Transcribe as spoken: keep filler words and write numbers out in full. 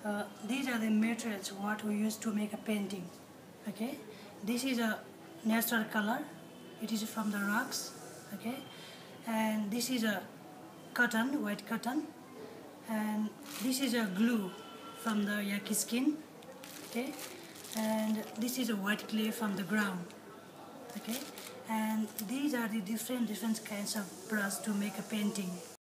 uh, these are the materials what we use to make a painting. Okay, this is a natural color, it is from the rocks. Okay, and this is a cotton, white cotton, and this is a glue from the yaki skin. Okay, and this is a white clay from the ground. Okay, and these are the different different kinds of brush to make a painting.